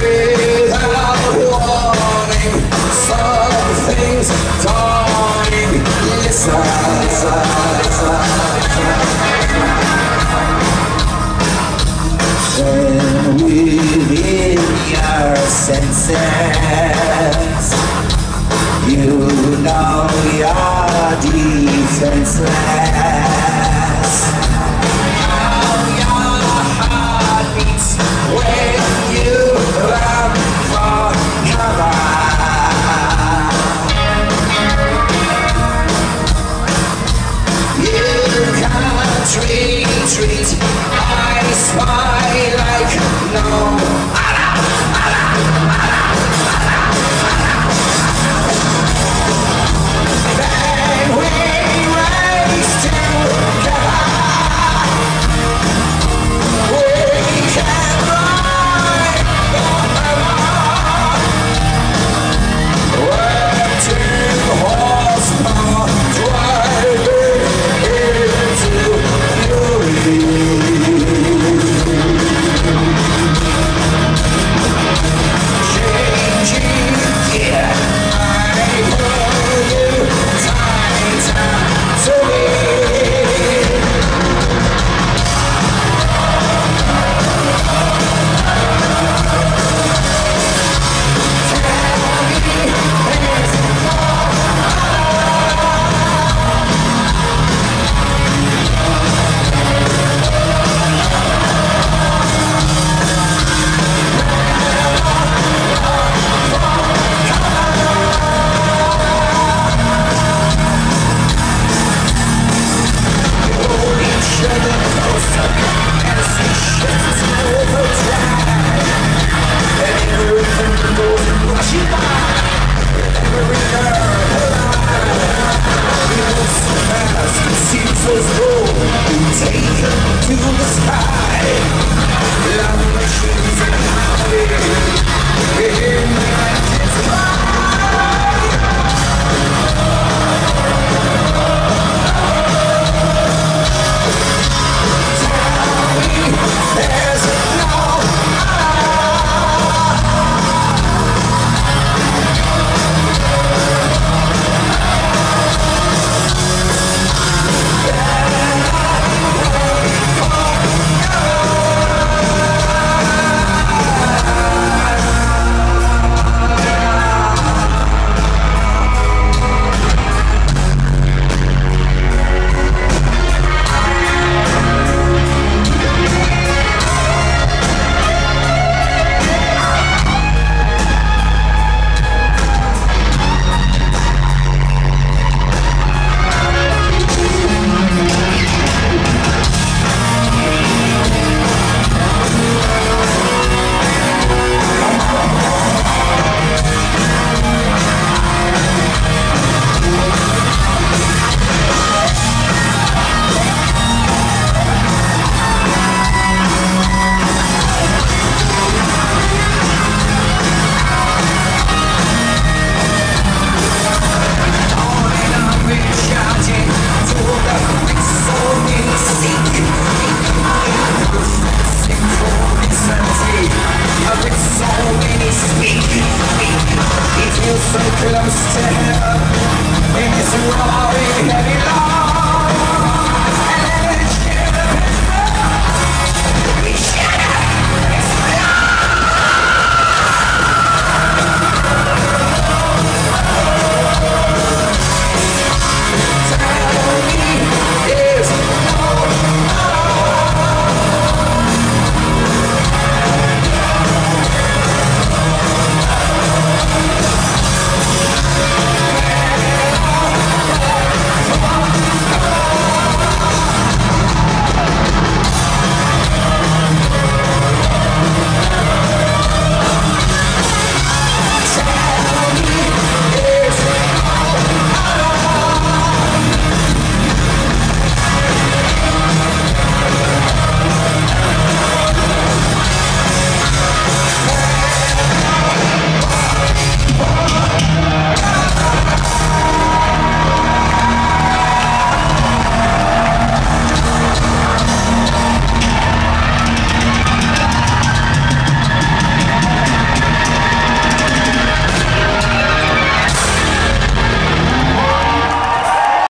without warning. Something's dawning. Listen, listen, listen. When within your senses, you know you're defenseless. How your heart beats when you run for cover. You can't retreat. I spy like no. Then we race together. We can ride forever. We're two horsepower driving into fury. Changing gear, I pull you tighter to me. So close to hell, in this roaring heavy